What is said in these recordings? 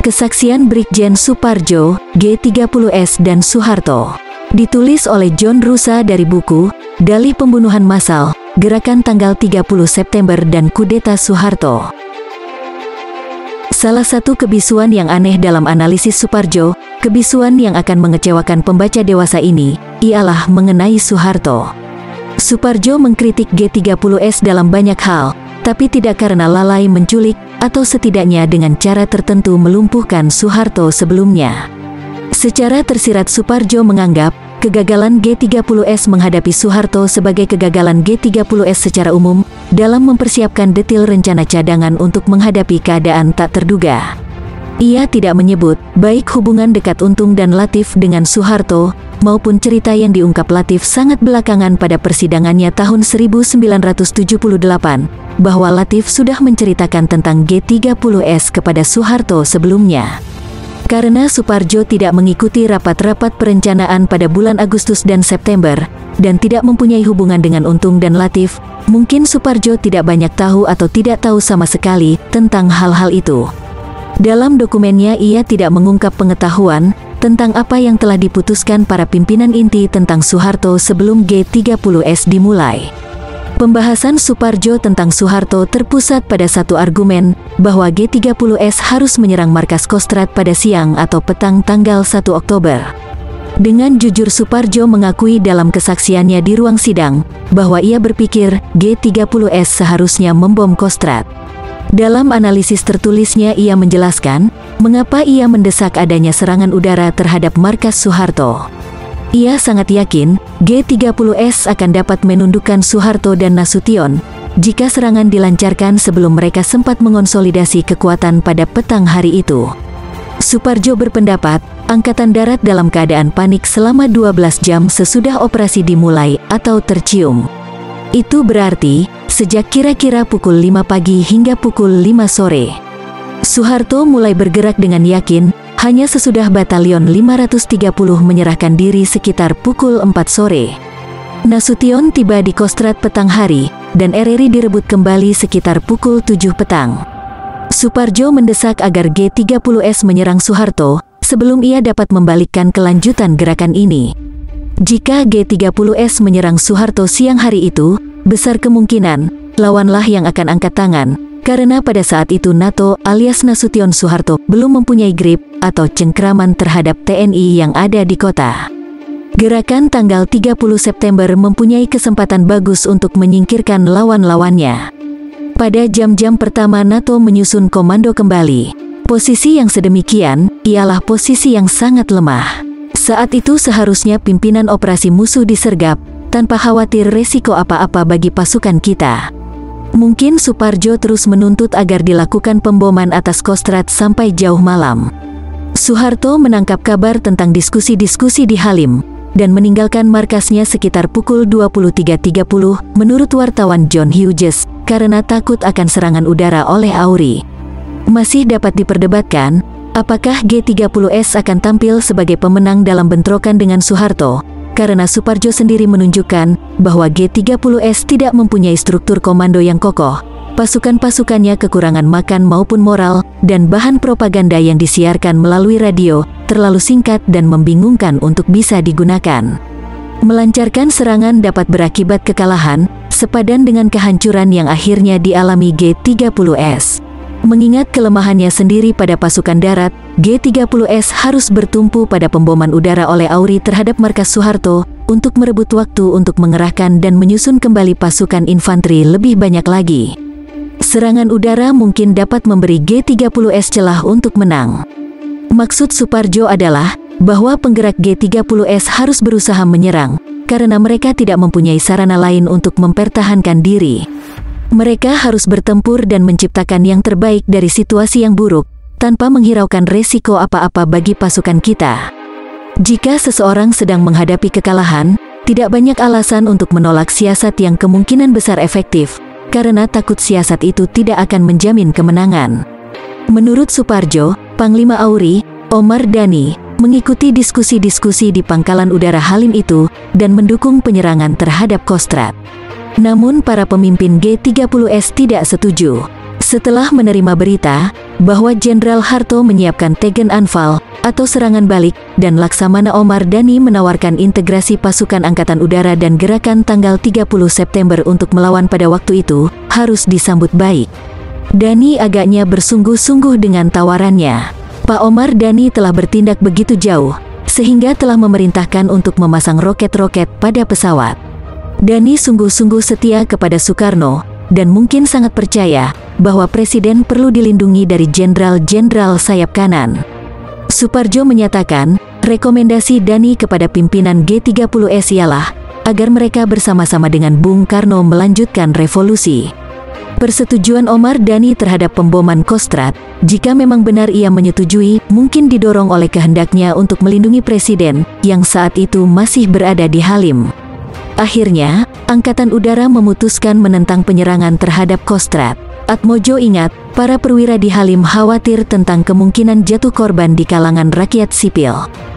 Kesaksian Brigjen Suparjo, G30S dan Soeharto. Ditulis oleh John Rusa dari buku Dalih Pembunuhan Massal, Gerakan Tanggal 30 September dan Kudeta Soeharto. Salah satu kebisuan yang aneh dalam analisis Suparjo, kebisuan yang akan mengecewakan pembaca dewasa ini, ialah mengenai Soeharto. Suparjo mengkritik G30S dalam banyak hal, tapi tidak karena lalai menculik, atau setidaknya dengan cara tertentu melumpuhkan Soeharto sebelumnya. Secara tersirat Suparjo menganggap, kegagalan G30S menghadapi Soeharto sebagai kegagalan G30S secara umum, dalam mempersiapkan detil rencana cadangan untuk menghadapi keadaan tak terduga. Ia tidak menyebut, baik hubungan dekat Untung dan Latif dengan Soeharto, maupun cerita yang diungkap Latif sangat belakangan pada persidangannya tahun 1978, bahwa Latif sudah menceritakan tentang G30S kepada Soeharto sebelumnya. Karena Suparjo tidak mengikuti rapat-rapat perencanaan pada bulan Agustus dan September, dan tidak mempunyai hubungan dengan Untung dan Latif, mungkin Suparjo tidak banyak tahu atau tidak tahu sama sekali tentang hal-hal itu. Dalam dokumennya ia tidak mengungkap pengetahuan tentang apa yang telah diputuskan para pimpinan inti tentang Soeharto sebelum G30S dimulai. Pembahasan Suparjo tentang Soeharto terpusat pada satu argumen, bahwa G30S harus menyerang markas Kostrad pada siang atau petang tanggal 1 Oktober. Dengan jujur Suparjo mengakui dalam kesaksiannya di ruang sidang, bahwa ia berpikir G30S seharusnya membom Kostrad. Dalam analisis tertulisnya ia menjelaskan, mengapa ia mendesak adanya serangan udara terhadap markas Soeharto. Ia sangat yakin, G30S akan dapat menundukkan Soeharto dan Nasution, jika serangan dilancarkan sebelum mereka sempat mengonsolidasi kekuatan pada petang hari itu. Suparjo berpendapat, Angkatan Darat dalam keadaan panik selama 12 jam sesudah operasi dimulai atau tercium. Itu berarti, sejak kira-kira pukul 5 pagi hingga pukul 5 sore. Soeharto mulai bergerak dengan yakin, hanya sesudah Batalion 530 menyerahkan diri sekitar pukul 4 sore. Nasution tiba di Kostrad petang hari, dan RRI direbut kembali sekitar pukul 7 petang. Suparjo mendesak agar G30S menyerang Soeharto, sebelum ia dapat membalikkan kelanjutan gerakan ini. Jika G30S menyerang Soeharto siang hari itu, besar kemungkinan, lawanlah yang akan angkat tangan, karena pada saat itu NATO alias Nasution Soeharto belum mempunyai grip atau cengkraman terhadap TNI yang ada di kota. Gerakan tanggal 30 September mempunyai kesempatan bagus untuk menyingkirkan lawan-lawannya. Pada jam-jam pertama NATO menyusun komando kembali. Posisi yang sedemikian ialah posisi yang sangat lemah. Saat itu seharusnya pimpinan operasi musuh disergap, tanpa khawatir resiko apa-apa bagi pasukan kita. Mungkin Suparjo terus menuntut agar dilakukan pemboman atas Kostrad sampai jauh malam. Soeharto menangkap kabar tentang diskusi-diskusi di Halim, dan meninggalkan markasnya sekitar pukul 23.30 menurut wartawan John Hughes, karena takut akan serangan udara oleh Aury. Masih dapat diperdebatkan, apakah G30S akan tampil sebagai pemenang dalam bentrokan dengan Soeharto, karena Suparjo sendiri menunjukkan bahwa G30S tidak mempunyai struktur komando yang kokoh, pasukan-pasukannya kekurangan makan maupun moral, dan bahan propaganda yang disiarkan melalui radio terlalu singkat dan membingungkan untuk bisa digunakan. Melancarkan serangan dapat berakibat kekalahan, sepadan dengan kehancuran yang akhirnya dialami G30S. Mengingat kelemahannya sendiri pada pasukan darat, G30S harus bertumpu pada pemboman udara oleh Aury terhadap markas Soeharto, untuk merebut waktu untuk mengerahkan dan menyusun kembali pasukan infanteri lebih banyak lagi. Serangan udara mungkin dapat memberi G30S celah untuk menang. Maksud Suparjo adalah, bahwa penggerak G30S harus berusaha menyerang, karena mereka tidak mempunyai sarana lain untuk mempertahankan diri. Mereka harus bertempur dan menciptakan yang terbaik dari situasi yang buruk, tanpa menghiraukan resiko apa-apa bagi pasukan kita. Jika seseorang sedang menghadapi kekalahan, tidak banyak alasan untuk menolak siasat yang kemungkinan besar efektif, karena takut siasat itu tidak akan menjamin kemenangan. Menurut Suparjo, Panglima Aury, Omar Dhani, mengikuti diskusi-diskusi di pangkalan udara Halim itu, dan mendukung penyerangan terhadap Kostrad. Namun para pemimpin G30S tidak setuju. Setelah menerima berita bahwa Jenderal Harto menyiapkan tegen anfal atau serangan balik dan Laksamana Omar Dhani menawarkan integrasi pasukan Angkatan Udara dan gerakan tanggal 30 September untuk melawan pada waktu itu, harus disambut baik. Dhani agaknya bersungguh-sungguh dengan tawarannya. Pak Omar Dhani telah bertindak begitu jauh, sehingga telah memerintahkan untuk memasang roket-roket pada pesawat. Dhani sungguh-sungguh setia kepada Soekarno, dan mungkin sangat percaya bahwa Presiden perlu dilindungi dari jenderal-jenderal sayap kanan. Soeparjo menyatakan, rekomendasi Dhani kepada pimpinan G30S ialah agar mereka bersama-sama dengan Bung Karno melanjutkan revolusi. Persetujuan Omar Dhani terhadap pemboman Kostrad, jika memang benar ia menyetujui, mungkin didorong oleh kehendaknya untuk melindungi Presiden yang saat itu masih berada di Halim. Akhirnya, Angkatan Udara memutuskan menentang penyerangan terhadap Kostrad. Atmojo ingat, para perwira di Halim khawatir tentang kemungkinan jatuh korban di kalangan rakyat sipil.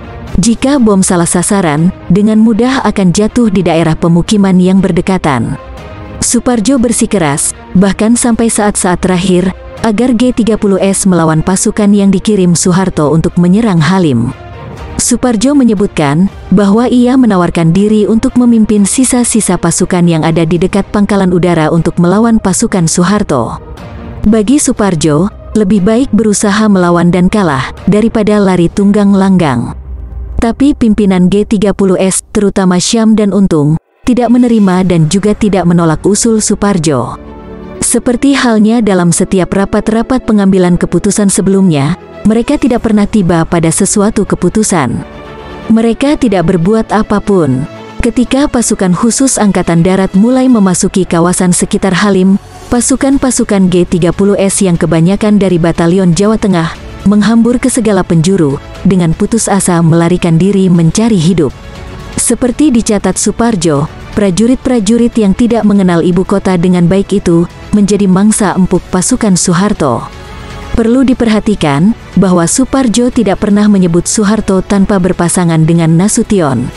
Jika bom salah sasaran, dengan mudah akan jatuh di daerah pemukiman yang berdekatan. Soeparjo bersikeras, bahkan sampai saat-saat terakhir, agar G30S melawan pasukan yang dikirim Soeharto untuk menyerang Halim. Soeparjo menyebutkan bahwa ia menawarkan diri untuk memimpin sisa-sisa pasukan yang ada di dekat pangkalan udara untuk melawan pasukan Soeharto. Bagi Soeparjo, lebih baik berusaha melawan dan kalah daripada lari tunggang langgang. Tapi pimpinan G30S, terutama Syam dan Untung, tidak menerima dan juga tidak menolak usul Soeparjo. Seperti halnya dalam setiap rapat-rapat pengambilan keputusan sebelumnya, mereka tidak pernah tiba pada sesuatu keputusan. Mereka tidak berbuat apapun. Ketika pasukan khusus Angkatan Darat mulai memasuki kawasan sekitar Halim, pasukan-pasukan G30S yang kebanyakan dari Batalion Jawa Tengah menghambur ke segala penjuru, dengan putus asa melarikan diri mencari hidup. Seperti dicatat Soeparjo, prajurit-prajurit yang tidak mengenal ibu kota dengan baik itu menjadi mangsa empuk pasukan Soeharto. Perlu diperhatikan bahwa Soeparjo tidak pernah menyebut Soeharto tanpa berpasangan dengan Nasution.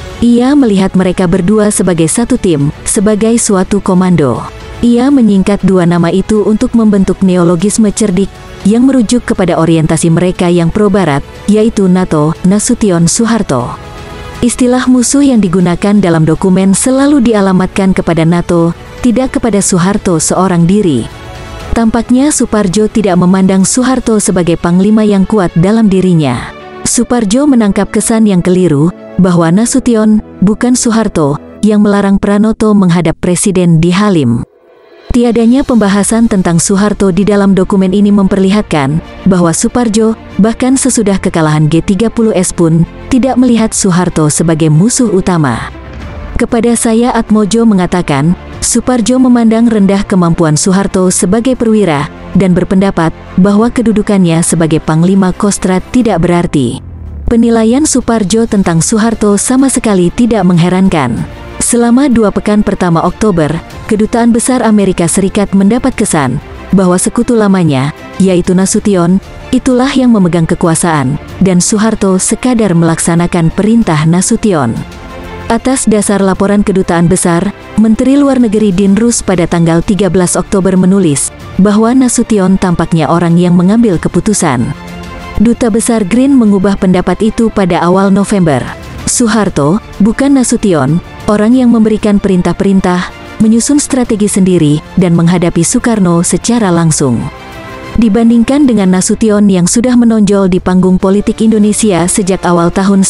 Ia melihat mereka berdua sebagai satu tim, sebagai suatu komando. Ia menyingkat dua nama itu untuk membentuk neologisme cerdik yang merujuk kepada orientasi mereka yang pro-barat, yaitu NATO, Nasution, Soeharto. Istilah musuh yang digunakan dalam dokumen selalu dialamatkan kepada NATO, tidak kepada Soeharto seorang diri. Tampaknya Soeparjo tidak memandang Soeharto sebagai panglima yang kuat dalam dirinya. Soeparjo menangkap kesan yang keliru, bahwa Nasution, bukan Soeharto, yang melarang Pranoto menghadap Presiden di Halim. Tiadanya pembahasan tentang Soeharto di dalam dokumen ini memperlihatkan, bahwa Soeparjo, bahkan sesudah kekalahan G30S pun, tidak melihat Soeharto sebagai musuh utama. Kepada saya Atmojo mengatakan, Soeparjo memandang rendah kemampuan Soeharto sebagai perwira, dan berpendapat bahwa kedudukannya sebagai Panglima Kostrad tidak berarti. Penilaian Soeparjo tentang Soeharto sama sekali tidak mengherankan. Selama 2 pekan pertama Oktober, Kedutaan Besar Amerika Serikat mendapat kesan bahwa sekutu lamanya, yaitu Nasution, itulah yang memegang kekuasaan, dan Soeharto sekadar melaksanakan perintah Nasution. Atas dasar laporan Kedutaan Besar, Menteri Luar Negeri Din Rus pada tanggal 13 Oktober menulis bahwa Nasution tampaknya orang yang mengambil keputusan. Duta Besar Green mengubah pendapat itu pada awal November. Soeharto, bukan Nasution, orang yang memberikan perintah-perintah, menyusun strategi sendiri, dan menghadapi Soekarno secara langsung. Dibandingkan dengan Nasution yang sudah menonjol di panggung politik Indonesia sejak awal tahun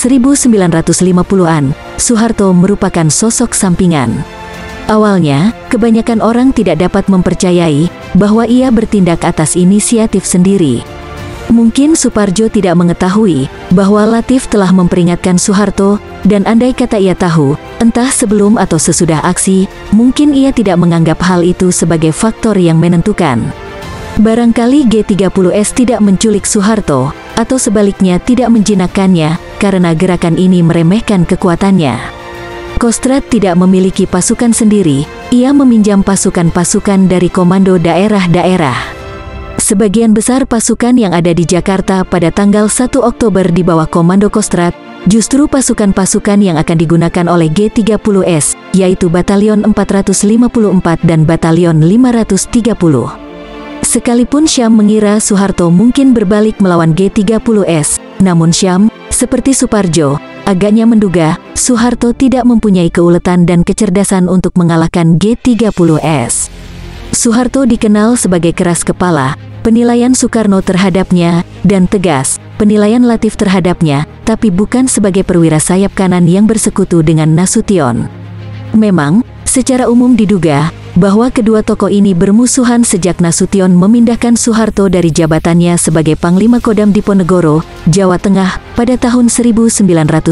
1950-an, Soeharto merupakan sosok sampingan. Awalnya, kebanyakan orang tidak dapat mempercayai bahwa ia bertindak atas inisiatif sendiri. Mungkin Soeparjo tidak mengetahui bahwa Latif telah memperingatkan Soeharto, dan andai kata ia tahu, entah sebelum atau sesudah aksi, mungkin ia tidak menganggap hal itu sebagai faktor yang menentukan. Barangkali G30S tidak menculik Soeharto, atau sebaliknya tidak menjinakkannya, karena gerakan ini meremehkan kekuatannya. Kostrad tidak memiliki pasukan sendiri, ia meminjam pasukan-pasukan dari komando daerah-daerah. Sebagian besar pasukan yang ada di Jakarta pada tanggal 1 Oktober di bawah komando Kostrad, justru pasukan-pasukan yang akan digunakan oleh G30S, yaitu Batalion 454 dan Batalion 530. Sekalipun Syam mengira Soeharto mungkin berbalik melawan G30S, namun Syam, seperti Soeparjo, agaknya menduga Soeharto tidak mempunyai keuletan dan kecerdasan untuk mengalahkan G30S. Soeharto dikenal sebagai keras kepala, penilaian Soekarno terhadapnya, dan tegas, penilaian Latif terhadapnya, tapi bukan sebagai perwira sayap kanan yang bersekutu dengan Nasution. Memang, secara umum diduga bahwa kedua tokoh ini bermusuhan sejak Nasution memindahkan Soeharto dari jabatannya sebagai Panglima Kodam Diponegoro, Jawa Tengah, pada tahun 1959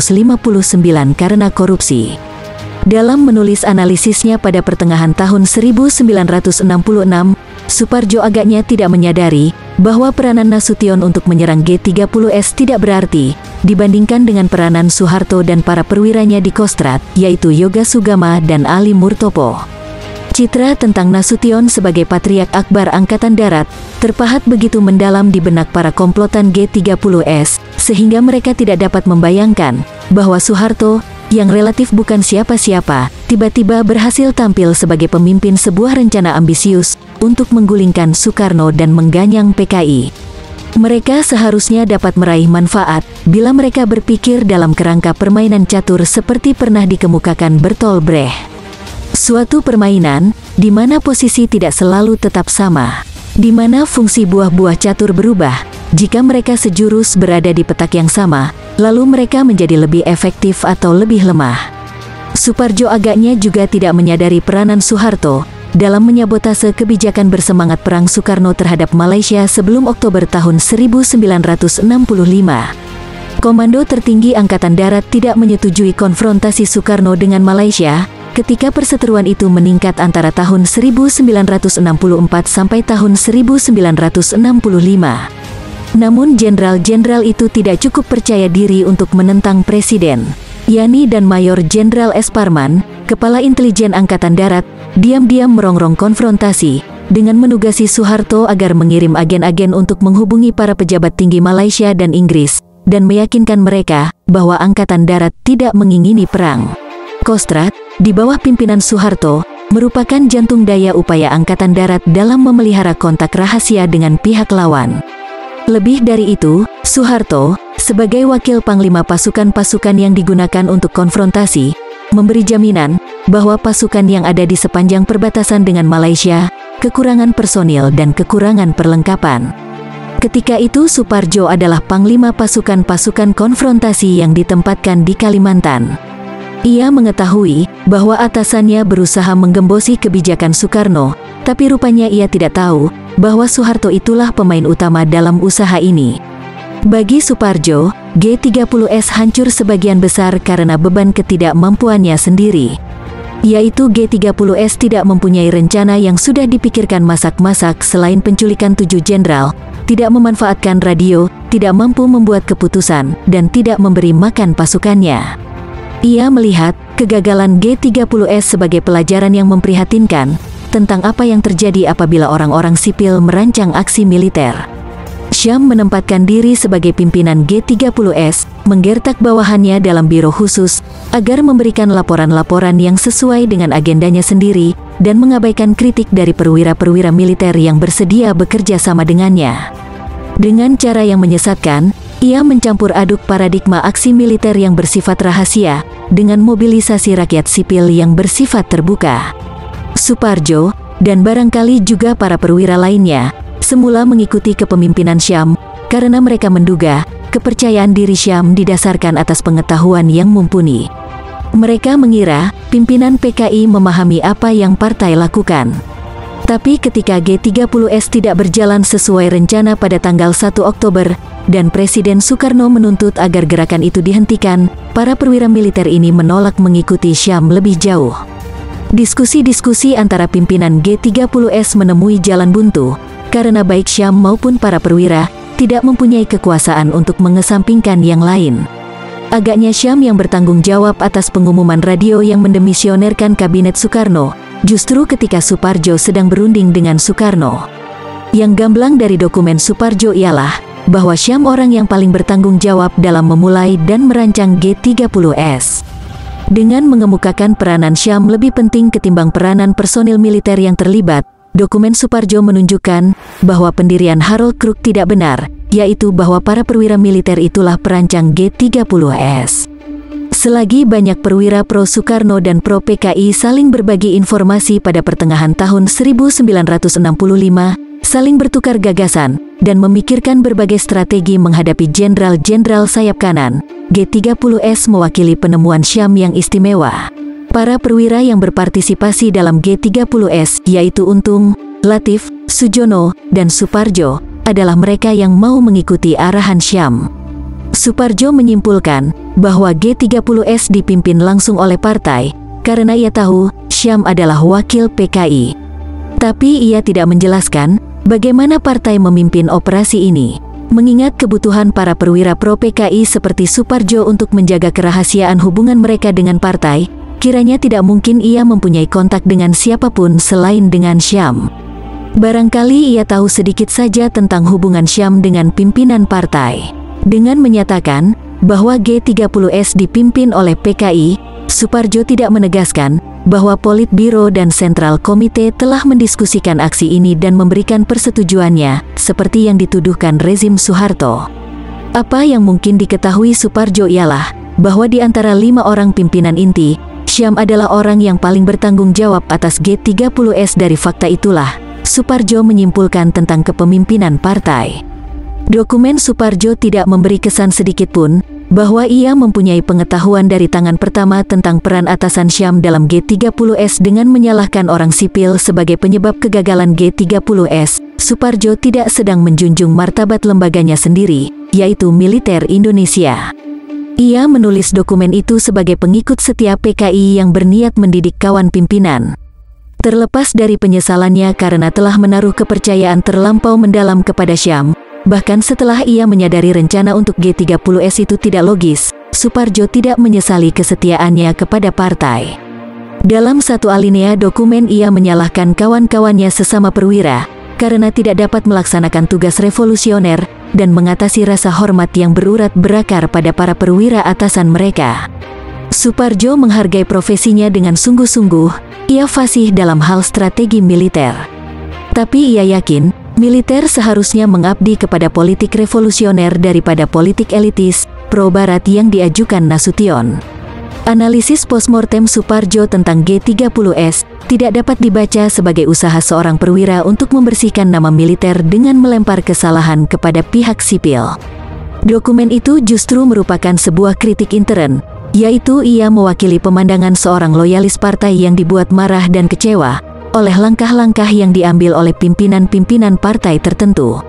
karena korupsi. Dalam menulis analisisnya pada pertengahan tahun 1966, Soeparjo agaknya tidak menyadari bahwa peranan Nasution untuk menyerang G30S tidak berarti dibandingkan dengan peranan Soeharto dan para perwiranya di Kostrad, yaitu Yoga Sugama dan Ali Murtopo. Citra tentang Nasution sebagai Patriark Akbar Angkatan Darat terpahat begitu mendalam di benak para komplotan G30S, sehingga mereka tidak dapat membayangkan bahwa Soeharto, yang relatif bukan siapa-siapa, tiba-tiba berhasil tampil sebagai pemimpin sebuah rencana ambisius untuk menggulingkan Soekarno dan mengganyang PKI. Mereka seharusnya dapat meraih manfaat bila mereka berpikir dalam kerangka permainan catur seperti pernah dikemukakan Bertolt Brecht. Suatu permainan, di mana posisi tidak selalu tetap sama, di mana fungsi buah-buah catur berubah, jika mereka sejurus berada di petak yang sama, lalu mereka menjadi lebih efektif atau lebih lemah. Soeparjo agaknya juga tidak menyadari peranan Soeharto dalam menyabotase kebijakan bersemangat perang Soekarno terhadap Malaysia sebelum Oktober tahun 1965. Komando tertinggi Angkatan Darat tidak menyetujui konfrontasi Soekarno dengan Malaysia ketika perseteruan itu meningkat antara tahun 1964 sampai tahun 1965. Namun jenderal-jenderal itu tidak cukup percaya diri untuk menentang Presiden. Yani dan Mayor Jenderal S. Parman, Kepala Intelijen Angkatan Darat, diam-diam merongrong konfrontasi dengan menugasi Soeharto agar mengirim agen-agen untuk menghubungi para pejabat tinggi Malaysia dan Inggris dan meyakinkan mereka bahwa Angkatan Darat tidak mengingini perang. Kostrad, di bawah pimpinan Soeharto, merupakan jantung daya upaya Angkatan Darat dalam memelihara kontak rahasia dengan pihak lawan. Lebih dari itu, Soeharto, sebagai wakil Panglima pasukan-pasukan yang digunakan untuk konfrontasi, memberi jaminan bahwa pasukan yang ada di sepanjang perbatasan dengan Malaysia kekurangan personil dan kekurangan perlengkapan. Ketika itu Soeparjo adalah Panglima pasukan-pasukan konfrontasi yang ditempatkan di Kalimantan. Ia mengetahui bahwa atasannya berusaha menggembosi kebijakan Soekarno, tapi rupanya ia tidak tahu bahwa Soeharto itulah pemain utama dalam usaha ini. Bagi Soeparjo, G30S hancur sebagian besar karena beban ketidakmampuannya sendiri. Yaitu G30S tidak mempunyai rencana yang sudah dipikirkan masak-masak selain penculikan 7 jenderal, tidak memanfaatkan radio, tidak mampu membuat keputusan, dan tidak memberi makan pasukannya. Ia melihat kegagalan G30S sebagai pelajaran yang memprihatinkan tentang apa yang terjadi apabila orang-orang sipil merancang aksi militer. Syam menempatkan diri sebagai pimpinan G30S, menggertak bawahannya dalam biro khusus, agar memberikan laporan-laporan yang sesuai dengan agendanya sendiri, dan mengabaikan kritik dari perwira-perwira militer yang bersedia bekerja sama dengannya. Dengan cara yang menyesatkan, ia mencampur aduk paradigma aksi militer yang bersifat rahasia, dengan mobilisasi rakyat sipil yang bersifat terbuka. Soeparjo, dan barangkali juga para perwira lainnya, semula mengikuti kepemimpinan Syam, karena mereka menduga, kepercayaan diri Syam didasarkan atas pengetahuan yang mumpuni. Mereka mengira, pimpinan PKI memahami apa yang partai lakukan. Tapi ketika G30S tidak berjalan sesuai rencana pada tanggal 1 Oktober, dan Presiden Soekarno menuntut agar gerakan itu dihentikan, para perwira militer ini menolak mengikuti Syam lebih jauh. Diskusi-diskusi antara pimpinan G30S menemui jalan buntu, karena baik Syam maupun para perwira tidak mempunyai kekuasaan untuk mengesampingkan yang lain. Agaknya Syam yang bertanggung jawab atas pengumuman radio yang mendemisionerkan kabinet Soekarno, justru ketika Soeparjo sedang berunding dengan Soekarno. Yang gamblang dari dokumen Soeparjo ialah bahwa Syam orang yang paling bertanggung jawab dalam memulai dan merancang G30S. Dengan mengemukakan peranan Syam lebih penting ketimbang peranan personil militer yang terlibat, dokumen Suparjo menunjukkan bahwa pendirian Harold Krug tidak benar, yaitu bahwa para perwira militer itulah perancang G30S. Selagi banyak perwira pro Soekarno dan pro PKI saling berbagi informasi pada pertengahan tahun 1965, saling bertukar gagasan, dan memikirkan berbagai strategi menghadapi jenderal-jenderal sayap kanan, G30S mewakili penemuan Syam yang istimewa. Para perwira yang berpartisipasi dalam G30S, yaitu Untung, Latif, Sujono, dan Suparjo, adalah mereka yang mau mengikuti arahan Syam. Suparjo menyimpulkan bahwa G30S dipimpin langsung oleh partai, karena ia tahu Syam adalah wakil PKI. Tapi ia tidak menjelaskan bagaimana partai memimpin operasi ini. Mengingat kebutuhan para perwira pro PKI seperti Suparjo untuk menjaga kerahasiaan hubungan mereka dengan partai, kiranya tidak mungkin ia mempunyai kontak dengan siapapun selain dengan Syam. Barangkali ia tahu sedikit saja tentang hubungan Syam dengan pimpinan partai. Dengan menyatakan bahwa G30S dipimpin oleh PKI, Suparjo tidak menegaskan bahwa Politbiro dan Sentral Komite telah mendiskusikan aksi ini dan memberikan persetujuannya, seperti yang dituduhkan rezim Soeharto. Apa yang mungkin diketahui Suparjo ialah bahwa di antara 5 orang pimpinan inti, Syam adalah orang yang paling bertanggung jawab atas G30S. Dari fakta itulah, Suparjo menyimpulkan tentang kepemimpinan partai. Dokumen Suparjo tidak memberi kesan sedikit pun bahwa ia mempunyai pengetahuan dari tangan pertama tentang peran atasan Syam dalam G30S dengan menyalahkan orang sipil sebagai penyebab kegagalan G30S. Suparjo tidak sedang menjunjung martabat lembaganya sendiri, yaitu militer Indonesia. Ia menulis dokumen itu sebagai pengikut setia PKI yang berniat mendidik kawan pimpinan. Terlepas dari penyesalannya karena telah menaruh kepercayaan terlampau mendalam kepada Syam, bahkan setelah ia menyadari rencana untuk G30S itu tidak logis, Suparjo tidak menyesali kesetiaannya kepada partai. Dalam satu alinea dokumen ia menyalahkan kawan-kawannya sesama perwira, karena tidak dapat melaksanakan tugas revolusioner, dan mengatasi rasa hormat yang berurat berakar pada para perwira atasan mereka. Suparjo menghargai profesinya dengan sungguh-sungguh, ia fasih dalam hal strategi militer. Tapi ia yakin, militer seharusnya mengabdi kepada politik revolusioner daripada politik elitis, pro-barat yang diajukan Nasution. Analisis postmortem Suparjo tentang G30S tidak dapat dibaca sebagai usaha seorang perwira untuk membersihkan nama militer dengan melempar kesalahan kepada pihak sipil. Dokumen itu justru merupakan sebuah kritik intern, yaitu ia mewakili pemandangan seorang loyalis partai yang dibuat marah dan kecewa oleh langkah-langkah yang diambil oleh pimpinan-pimpinan partai tertentu.